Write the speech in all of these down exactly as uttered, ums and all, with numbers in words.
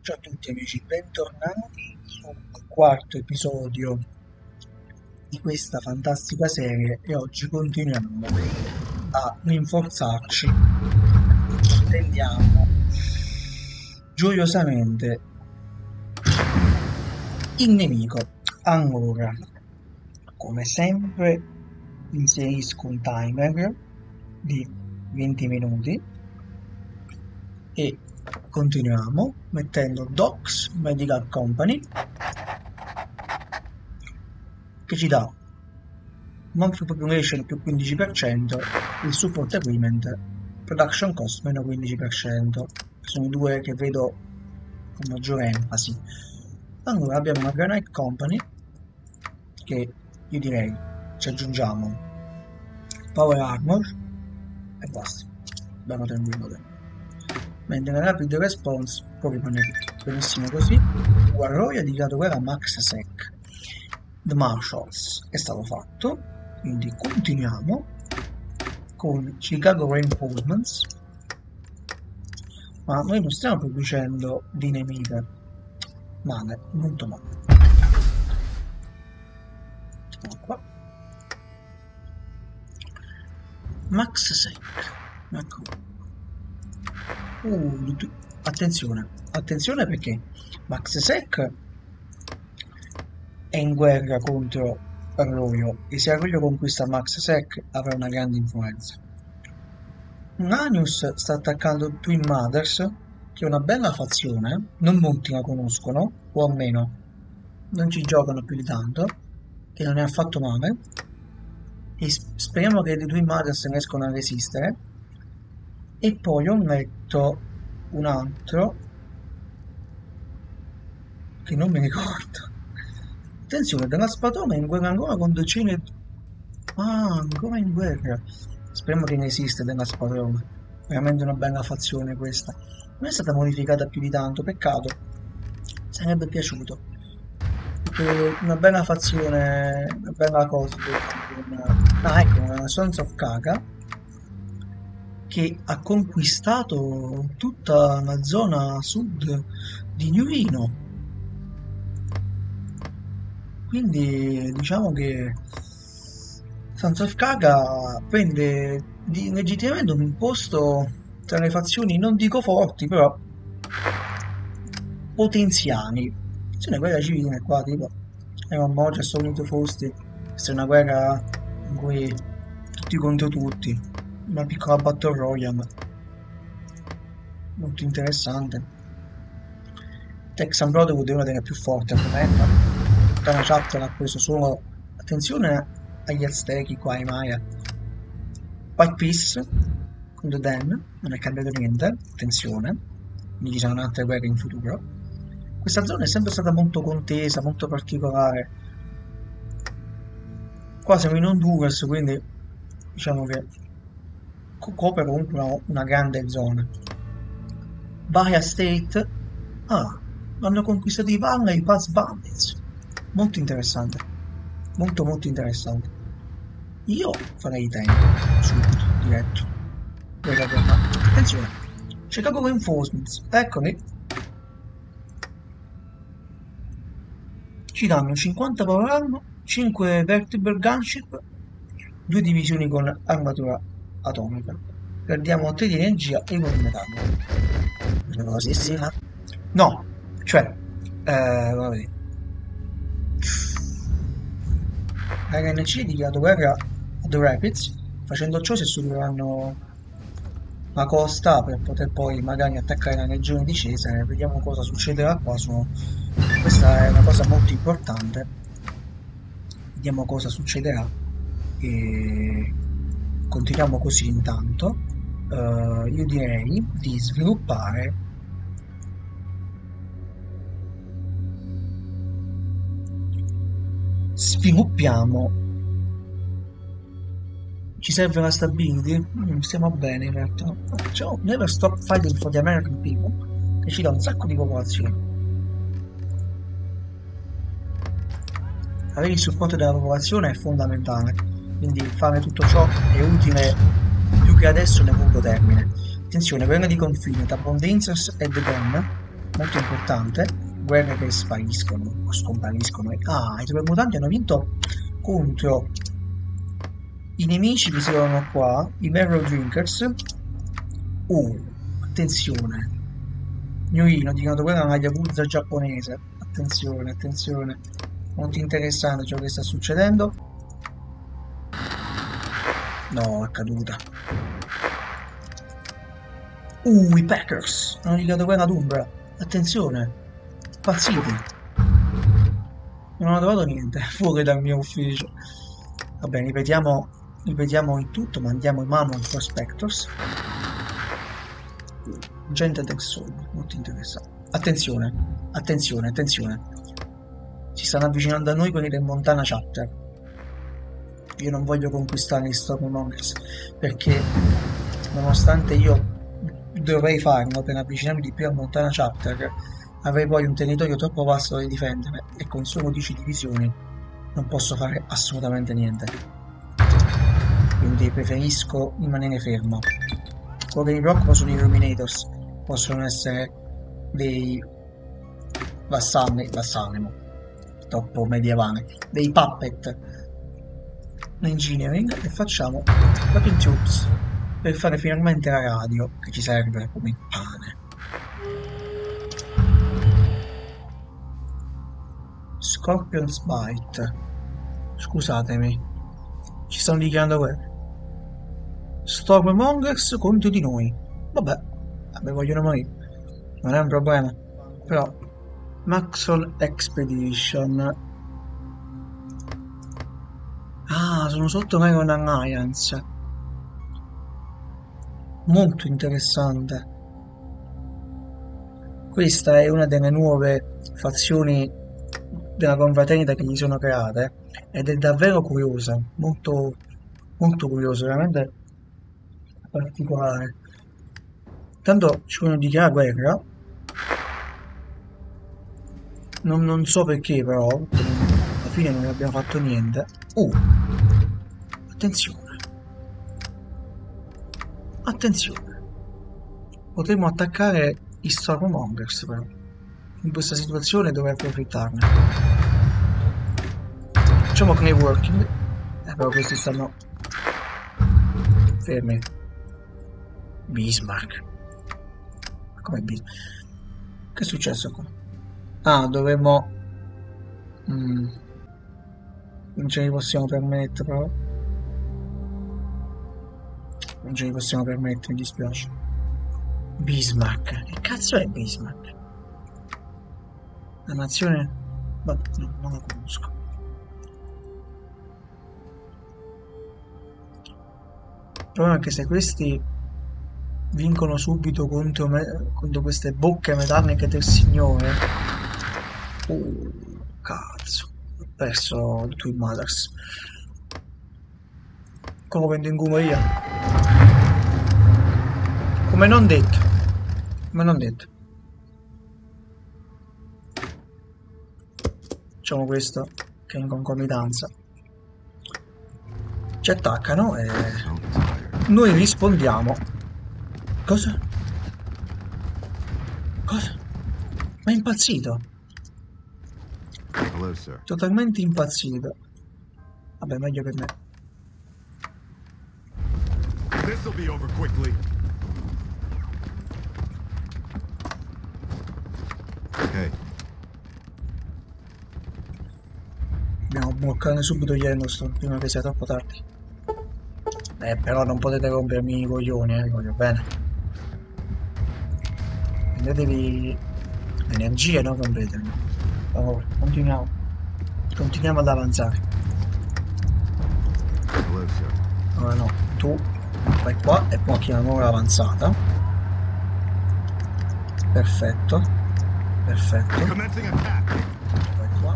Ciao a tutti amici, bentornati sul quarto episodio di questa fantastica serie e oggi continuiamo a rinforzarci. Attendiamo gioiosamente il nemico. Allora, come sempre, inserisco un timer di venti minuti e continuiamo mettendo Docs Medical Company che ci dà monthly population più quindici per cento, il support agreement production cost meno quindici per cento. Sono i due che vedo con maggiore enfasi. Allora abbiamo una Granite Company che io direi ci aggiungiamo Power Armor e basta, abbiamo terminato. Mentre la Rapid Response può rimanere benissimo così. Warroy ha dichiarato guerra a Max Sec. The Marshalls è stato fatto, quindi continuiamo con Chicago Reinforcements, ma noi non stiamo producendo di nemiche male, molto male. Ecco qua. Max Sec, ecco. Uh, attenzione, attenzione perché Max Sec è in guerra contro Arroyo e se Arroyo conquista Max Sec avrà una grande influenza. Nanius sta attaccando Twin Mothers, che è una bella fazione, non molti la conoscono, o almeno non ci giocano più di tanto, e non è affatto male, e speriamo che le Twin Mothers riescano a resistere. E poi ho letto un altro che non mi ricordo. Attenzione, della Spadona è in guerra ancora con decine. Ah, ancora in guerra. Speriamo che ne esiste della Spadona. Veramente una bella fazione questa. Non è stata modificata più di tanto, peccato. Sarebbe piaciuto. Perché una bella fazione, una bella cosa. Ah, ecco, una Sons of Kaga che ha conquistato tutta la zona sud di New Reno. Quindi diciamo che Sons of Kaga prende di, legittimamente un posto tra le fazioni, non dico forti, però potenziali. C'è una guerra civile qua, tipo eravamo già sono uniti fosti, questa è una guerra in cui tutti contro tutti. Una piccola Battle Royale molto interessante. Texan Brotherhood è una delle più forti al momento. Tutta la chat l'ha preso solo. Attenzione agli Aztechi qua, ai Maya. White Peace contro Dan, non è cambiato niente, attenzione, quindi ci saranno altre guerre in futuro. Questa zona è sempre stata molto contesa, molto particolare. Qua siamo in Honduras, quindi diciamo che copre comunque una, una grande zona. Bahia State, ah, hanno conquistato i Valley Pass Bandits, molto interessante, molto molto interessante. Io farei tempo subito, diretto. Attenzione, Chicago Reinforcements, eccoli, ci danno cinquanta power armor, cinque vertebral gunship, due divisioni con armatura atomica. Perdiamo tre di energia e uno di metallo. Così si fa. No, cioè, eh, vabbè. R N C ha dichiarato guerra a The Rapids, facendo ciò si assumeranno la costa per poter poi magari attaccare la regione di Cesare. Vediamo cosa succederà qua. Su... Questa è una cosa molto importante. Vediamo cosa succederà. E continuiamo così intanto. Uh, io direi di sviluppare sviluppiamo ci serve la stability? Mm, stiamo bene in realtà. Facciamo Never Stop Fighting for the American People, che ci dà un sacco di popolazione. Avere il supporto della popolazione è fondamentale, quindi fare tutto ciò è utile più che adesso nel lungo termine. Attenzione, quella di confine tra Bondensers e The Gun molto importante. Guerre che spariscono o scompariscono. Ah, i supermutanti hanno vinto contro i nemici che si trovano qua, i Marrow Drinkers. Uh, attenzione. Gnorino ha dichiarato guerra alla Yakuza giapponese. Attenzione, attenzione. Molto interessante ciò che sta succedendo. No, è caduta. Uh, i Packers hanno dichiarato guerra ad Umbra. Attenzione, impazziti. Non ho trovato niente fuori dal mio ufficio. Va bene, ripetiamo, ripetiamo il tutto, mandiamo i Mammoth Prospectors. Gente del Sol, molto interessante. Attenzione, attenzione, attenzione. Si stanno avvicinando a noi quelli del Montana Chapter. Io non voglio conquistare gli Stormongers perché nonostante io dovrei farlo per avvicinarmi di più al Montana Chapter, avrei poi un territorio troppo vasto da difendere e con solo dieci divisioni non posso fare assolutamente niente. Quindi preferisco rimanere fermo. Quello che mi preoccupa sono i Ruminators. Possono essere dei vassalli, vassalli, troppo medievale, dei puppet engineering, e facciamo Weapon Tubes per fare finalmente la radio che ci serve come il pane. Scorpion's Bite. Scusatemi, ci stanno dichiarando guerra. Stormmongers contro di noi. Vabbè, vabbè, vogliono morire, non è un problema. Però Maxwell Expedition. Ah, sono sotto Iron Alliance. Molto interessante. Questa è una delle nuove fazioni della confraternita che gli sono create ed è davvero curiosa, molto molto curiosa, veramente particolare. Tanto ci vogliono dichiarare guerra. Non, non so perché, però alla fine non abbiamo fatto niente. Uh, attenzione. Attenzione. Potremmo attaccare i Stormmongers, però. In questa situazione dovrei approfittarne. Facciamo clay working. Eh, però questi stanno fermi. Bismarck. Come Bismarck? Che è successo qua? Ah, dovremmo... Mm. Non ce li possiamo permettere, però. Non ce li possiamo permettere, mi dispiace. Bismarck. Che cazzo è Bismarck? La nazione... Vabbè, no, non la conosco. Il problema è che se questi vincono subito contro, me... contro queste bocche metalliche del signore... Oh, cazzo. Ho perso il Twin Mothers. Come prendo in culo io? Come non detto. Come non detto. Facciamo questo che è in concomitanza. Ci attaccano e noi rispondiamo. Cosa? Cosa? Ma è impazzito. Hello, sir. Totalmente impazzito. Vabbè, meglio per me. This'll be over quickly. Okay. Dobbiamo bloccare subito gli Yellowstone prima che sia troppo tardi. Eh, però non potete rompermi i coglioni, eh, voglio bene. Prendetevi energie, non rompetemi. Per favore, continuiamo. Continuiamo ad avanzare. Hello, sir. Ora no, tu vai qua e poi una nuova avanzata. Perfetto. Perfetto. Commencing attack. Vai qua.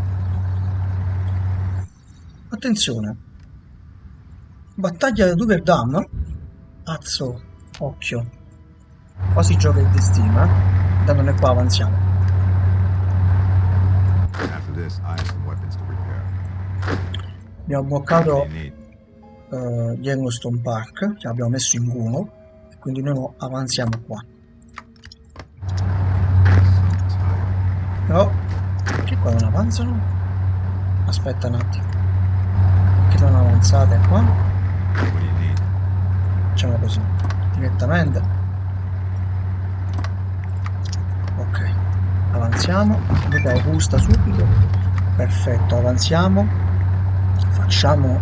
Attenzione. Battaglia da Duverdam. Azzo, occhio. Qua si gioca il destino, eh. Intanto noi qua avanziamo. After this, I have some weapons to repair. Abbiamo bloccato uh, Yellowstone Park, che abbiamo messo in uno, e quindi noi avanziamo qua. Oh, che qua non avanzano? Aspetta un attimo. Che non avanzate qua? What do you need? Facciamo così, direttamente. Ok, avanziamo. Luca Augusta subito. Perfetto, avanziamo. Facciamo...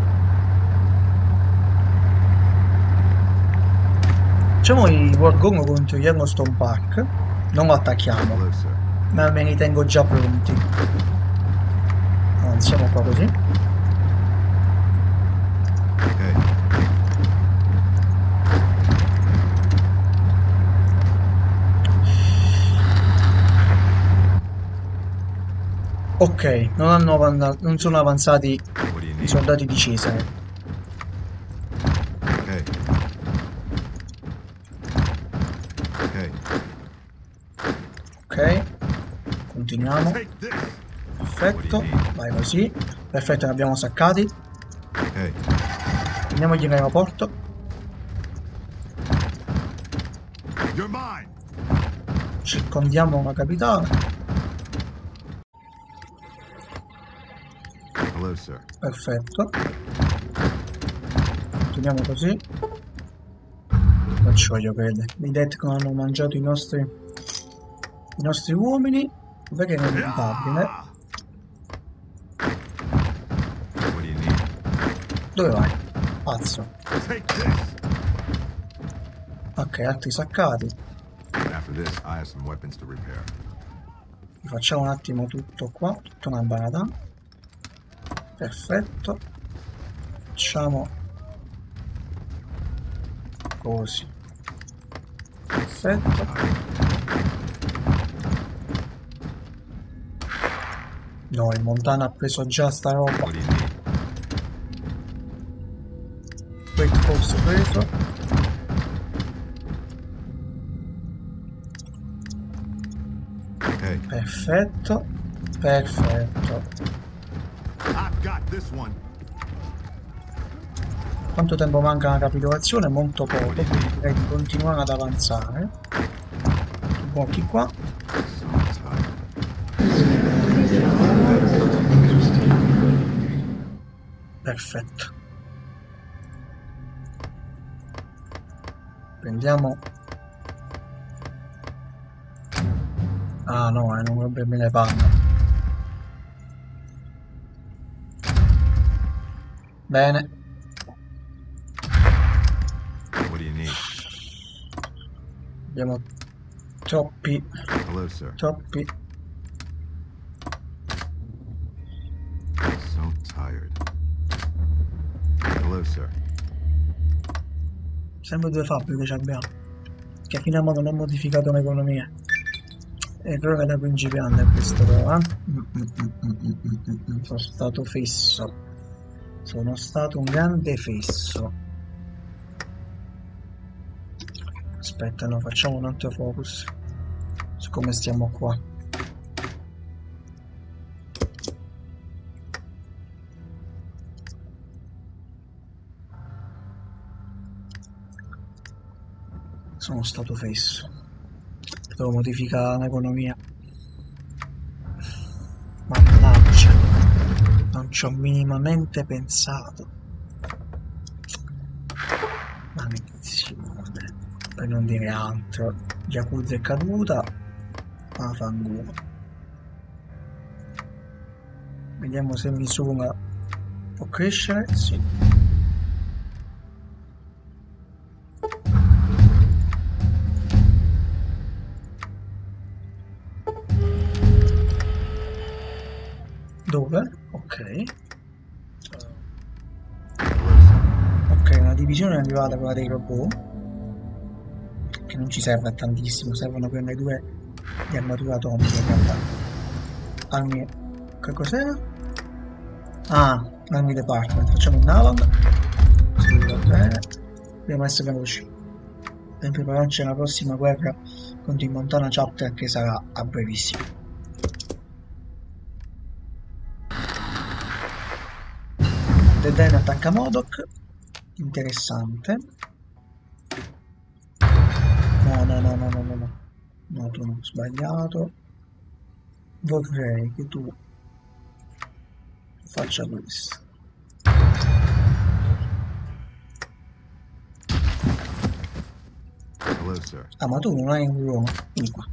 Facciamo i Wargong contro Yellowstone Park. Non lo attacchiamo, Hello, sir. ma me li tengo già pronti. Avanziamo qua così. Okay. Ok, non, hanno avanza- non sono avanzati What do you i need? soldati di Cesare. Okay. Okay. Ok, continuiamo. Take this. Perfetto, vai così. Perfetto, ne abbiamo saccati. Okay. Andiamogli in aeroporto. You're mine. Circondiamo una capitale. Hello, sir. Perfetto. Continuiamo così. Non ci voglio credere. I Detcon hanno mangiato i nostri i nostri uomini. Dov'è che è inevitabile? Ah! What do you need? Dove vai? Pazzo. Take this. Ok, altri saccati. After this, I have some weapons to repair. Facciamo un attimo tutto qua. Tutta una barata. Perfetto. Facciamo così. Perfetto. No, il Montana ha preso già sta roba. What do you need? Break force preso. Okay. Perfetto. Perfetto. I've got this one. Quanto tempo manca la capitolazione? Molto poco, quindi direi di continuare ad avanzare. Tu blocchi qua. So tired. Perfetto. Prendiamo... Ah no, eh, non rompermi le palle. Bene. What do you need? Abbiamo troppi, Hello, sir. troppi... So tired. Hello, sir. Sempre due fabbriche ci abbiamo. Che fino a mo non ho modificato l'economia. Errore da principiante questo però, eh? Mm, mm, mm, mm, mm, mm, mm. Sono stato fesso. Sono stato un grande fesso. Aspetta, no, facciamo un altro focus. Siccome stiamo qua. Sono stato fesso. Devo modificare l'economia. Mannaggia. Non ci ho minimamente pensato. Maledizione. Per non dire altro. Yakuza è caduta. Ah, fanculo. Vediamo se Misura può crescere. Sì. Dove? Ok. Ok, una divisione è arrivata, quella dei robot. Che non ci serve a tantissimo, servono quelle due di armatura atomica in realtà. Armi... che cos'era? Ah, Army Department. Facciamo il naval. Sì, va bene. Dobbiamo essere veloci. Per prepararci alla prossima guerra contro il Montana Chapter che sarà a brevissimo. The Den attacca Modok. Interessante. No, no, no, no, no, no, no. No, tu no, sbagliato. vorrei che tu faccia questo. Hello, sir. Ah, ma tu non hai un uomo. Vieni qua.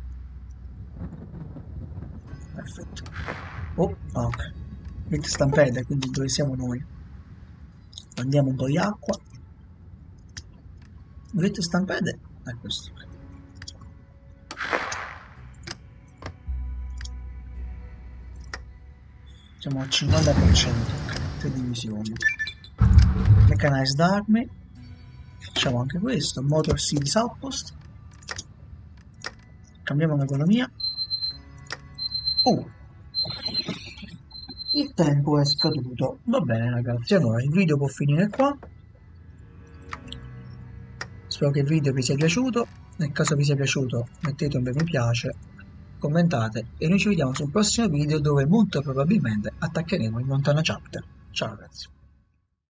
Perfetto. Oh, ok. Great Stampede, quindi dove siamo noi? Prendiamo un po' di acqua. Great Stampede è questo. Siamo al cinquanta per cento. Tre divisioni. Mechanized Army. Facciamo anche questo. Motor Cities Outpost. Cambiamo l'economia. Oh! Il tempo è scaduto. Va bene ragazzi, allora il video può finire qua. Spero che il video vi sia piaciuto. Nel caso vi sia piaciuto mettete un bel mi piace, commentate e noi ci vediamo sul prossimo video dove molto probabilmente attaccheremo il Montana Chapter. Ciao ragazzi.